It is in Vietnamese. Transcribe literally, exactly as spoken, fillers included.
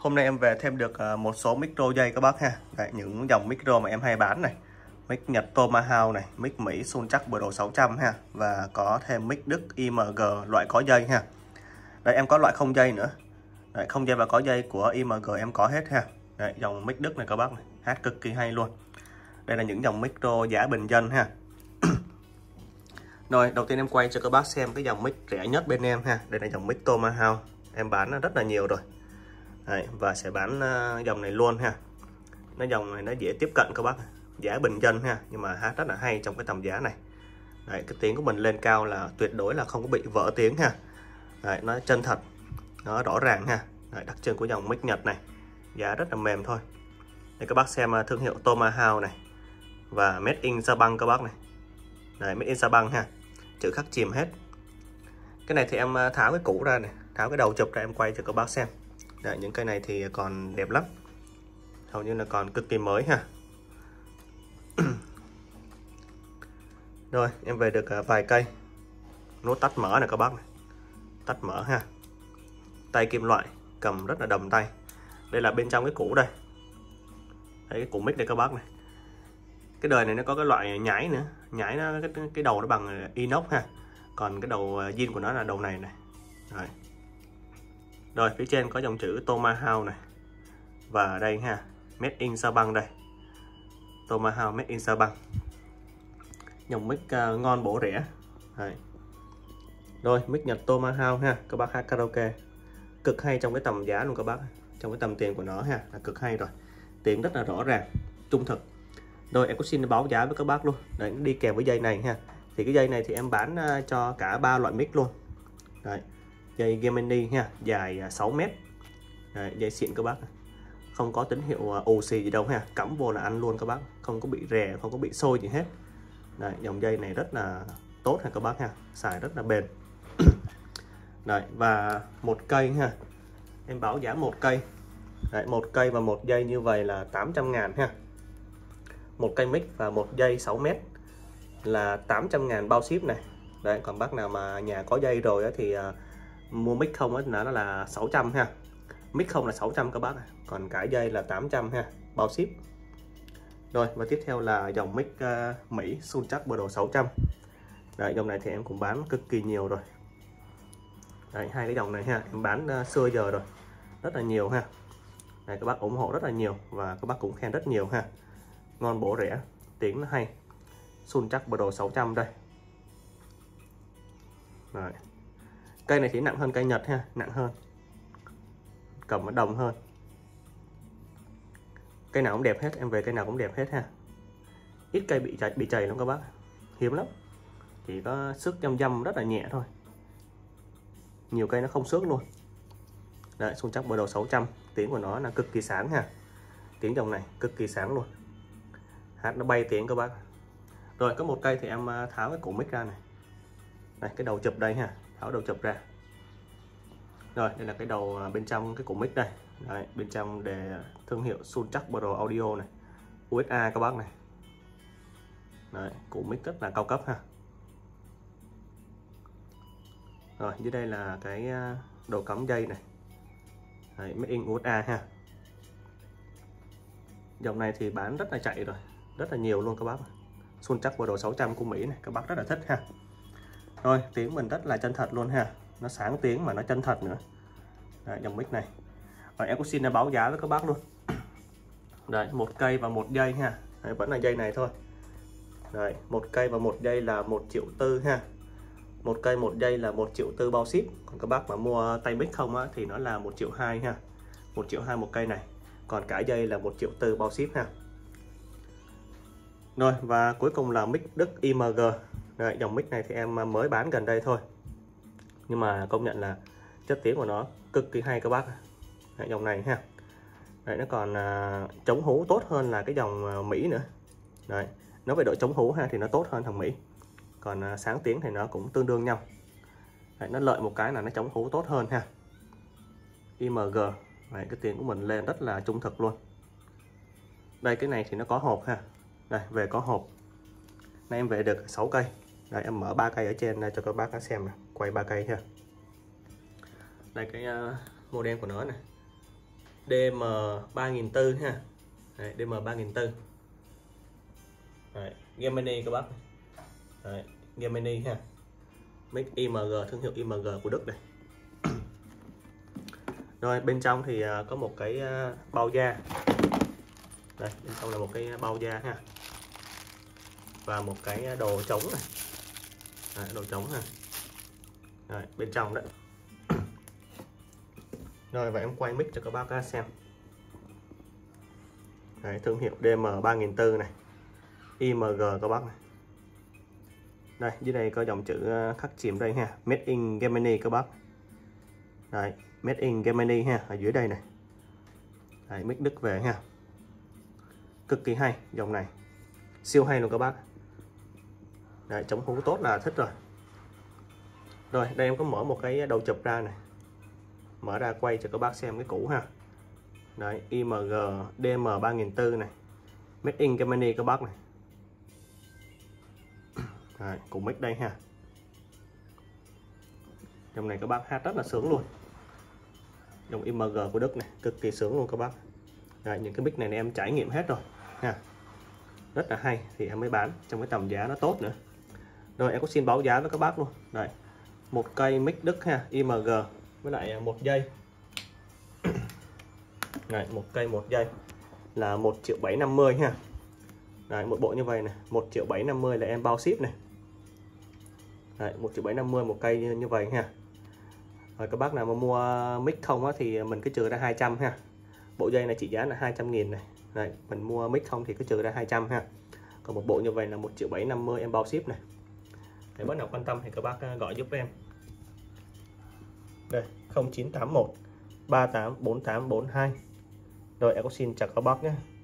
Hôm nay em về thêm được một số micro dây các bác ha. Đấy, những dòng micro mà em hay bán này. Mic Nhật Tomahawk này, mic Mỹ Sunchak Pro sáu trăm ha. Và có thêm mic Đức i em giê loại có dây ha. Đây em có loại không dây nữa. Đấy, không dây và có dây của i em giê em có hết ha. Đấy, dòng mic Đức này các bác này, hát cực kỳ hay luôn. Đây là những dòng micro giá bình dân ha. Rồi, đầu tiên em quay cho các bác xem cái dòng mic rẻ nhất bên em ha. Đây là dòng mic Tomahawk. Em bán rất là nhiều rồi. Đấy, và sẽ bán uh, dòng này luôn ha. Nó dòng này nó dễ tiếp cận các bác, giá bình dân ha, nhưng mà hát rất là hay trong cái tầm giá này. Đấy, cái tiếng của mình lên cao là tuyệt đối là không có bị vỡ tiếng ha. Đấy, nó chân thật, nó rõ ràng ha. Đấy, đặc trưng của dòng mic Nhật này, giá rất là mềm thôi. Đây các bác xem uh, thương hiệu Tomahawk này và Made in Sabang các bác này. Đấy, Made in Sabang ha, chữ khắc chìm hết. Cái này thì em uh, tháo cái cũ ra này, tháo cái đầu chụp ra em quay cho các bác xem. Đấy, những cây này thì còn đẹp lắm, hầu như là còn cực kỳ mới ha. Rồi em về được vài cây. Nút tắt mở này các bác này, tắt mở ha, tay kim loại, cầm rất là đầm tay. Đây là bên trong cái củ đây. Đấy, cái củ mic đây các bác này. Cái đời này nó có cái loại nhái nữa, nhái nó cái, cái đầu nó bằng inox ha, còn cái đầu zin của nó là đầu này này. Rồi. Rồi phía trên có dòng chữ Tomahawk này. Và đây ha, Made in Sabang đây. Tomahawk Made in Sabang. Dòng mic uh, ngon bổ rẻ. Đấy. Rồi mic Nhật Tomahawk ha, các bác hát karaoke. Cực hay trong cái tầm giá luôn các bác. Trong cái tầm tiền của nó ha, là cực hay rồi. Tiếng rất là rõ ràng, trung thực. Rồi em có xin báo giá với các bác luôn. Đấy, đi kèm với dây này ha. Thì cái dây này thì em bán uh, cho cả ba loại mic luôn. Đấy. Dây Gemini ha, dài sáu mét. Đấy, dây xịn các bác. Không có tín hiệu ù xì gì đâu ha, cắm vô là ăn luôn các bác, không có bị rè, không có bị sôi gì hết. Đấy, dòng dây này rất là tốt ha các bác ha, xài rất là bền. Đấy, và một cây ha, em báo giá một cây. Đấy, một cây và một dây như vậy là tám trăm ngàn ha. Một cây mic và một dây sáu mét là tám trăm ngàn bao ship này. Đấy, còn bác nào mà nhà có dây rồi thì uh, mua mic không nó là sáu trăm ha. Mic không là sáu trăm các bác, còn cái dây là tám trăm ha, bao ship. Rồi và tiếp theo là dòng mic uh, Mỹ Sunchak Pro sáu trăm. Đấy, dòng này thì em cũng bán cực kỳ nhiều rồi. Đấy, hai cái dòng này ha, em bán uh, xưa giờ rồi, rất là nhiều ha. Đấy, các bác ủng hộ rất là nhiều và các bác cũng khen rất nhiều ha. Ngon bổ rẻ, tiếng nó hay. Sunchak Pro sáu trăm đây. Đấy. Cây này thì nặng hơn cây Nhật ha, nặng hơn, cầm nó đồng hơn. Cây nào cũng đẹp hết, em về cây nào cũng đẹp hết ha. Ít cây bị chảy, bị chảy lắm các bác, hiếm lắm. Chỉ có xước dăm dăm rất là nhẹ thôi. Nhiều cây nó không xước luôn. Đấy, Sunchak Pro sáu trăm, tiếng của nó là cực kỳ sáng ha. Tiếng dòng này cực kỳ sáng luôn. Hát nó bay tiếng các bác. Rồi có một cây thì em tháo cái củ mic ra này. Đây, cái đầu chụp đây ha, tháo đầu chụp ra. Rồi, đây là cái đầu bên trong cái củ mic đây. Đấy, bên trong để thương hiệu Sunchak Pro Audio này, u ét a các bác này. Đấy, củ mic rất là cao cấp ha. Rồi, dưới đây là cái đầu cắm dây này. Đấy, Made in u ét a ha. Dòng này thì bán rất là chạy rồi, rất là nhiều luôn các bác. Sunchak Pro sáu trăm của Mỹ này, các bác rất là thích ha. Rồi, tiếng mình rất là chân thật luôn ha. Nó sáng tiếng mà nó chân thật nữa. Đấy, dòng mic này. Và em cũng xin báo giá với các bác luôn. Đấy, một cây và một dây ha. Đấy, vẫn là dây này thôi. Đấy, một cây và một dây là một triệu tư ha. Một cây một dây là một triệu tư bao ship. Còn các bác mà mua tay mic không á, thì nó là một triệu hai ha. Một triệu hai một cây này. Còn cả dây là một triệu tư bao ship ha. Rồi và cuối cùng là mic Đức i em giê. Đấy, dòng mic này thì em mới bán gần đây thôi, nhưng mà công nhận là chất tiếng của nó cực kỳ hay các bác. Đấy, dòng này ha. Đấy, nó còn à, chống hú tốt hơn là cái dòng à, Mỹ nữa. Đấy, nó về độ chống hú ha thì nó tốt hơn thằng Mỹ. Còn à, sáng tiếng thì nó cũng tương đương nhau. Đấy, nó lợi một cái là nó chống hú tốt hơn ha. i em giê. Đấy, cái tiếng của mình lên rất là trung thực luôn. Đây cái này thì nó có hộp ha. Đây về có hộp. Nay em về được sáu cây. Đây em mở ba cây ở trên đây cho các bác xem này. Quay ba cây ha. Đây cái uh, model của nó này. đê em ba nghìn bốn trăm ha. Đấy, đê em ba nghìn bốn trăm. Đấy, Gemini các bác. Đấy, Gemini ha. Mic i em giê, thương hiệu i em giê của Đức này. Rồi bên trong thì có một cái bao da. Đây, bên trong là một cái bao da ha. Và một cái đồ trống này. Đấy, đồ trống ha. Đấy, bên trong đấy. Rồi và em quay mic cho các bác xem. Đấy, thương hiệu đê em ba nghìn bốn trăm này, i em giê các bác này. Đây, dưới đây có dòng chữ khắc chìm đây ha, Made in Germany các bác. Đấy, Made in Germany ha, ở dưới đây này. Đấy, mic Đức về ha. Cực kỳ hay, dòng này siêu hay luôn các bác. Đấy, chống hú tốt là thích rồi. Rồi, đây em có mở một cái đầu chụp ra này. Mở ra quay cho các bác xem cái cũ ha. Đấy, i em giê đê em ba nghìn bốn trăm này, Made in Germany các bác này. Đấy, cùng mic đây ha. Dòng này các bác hát rất là sướng luôn. Dòng i em giê của Đức này, cực kỳ sướng luôn các bác. Đấy, những cái mic này, này em trải nghiệm hết rồi ha. Rất là hay thì em mới bán trong cái tầm giá nó tốt nữa. Rồi em có xin báo giá với các bác luôn. Đấy, một cây mic Đức ha, i em giê với lại một dây. Đấy, một cây một dây là một triệu bảy trăm năm mươi ha. Đấy, một bộ như vậy này, một triệu bảy trăm năm mươi là em bao ship này. Đấy, một triệu bảy trăm năm mươi một cây như, như vậy ha. Rồi các bác nào mà mua mic không á, thì mình cứ trừ ra hai trăm ha. Bộ dây này trị giá là hai trăm nghìn này. Đấy, mình mua mic không thì cứ trừ ra hai trăm ha. Còn một bộ như vậy là một triệu bảy trăm năm mươi em bao ship này. Nếu bác nào quan tâm thì các bác gọi giúp em. Đây, không chín tám một ba tám bốn tám bốn hai. Rồi em có xin chào các bác nhé.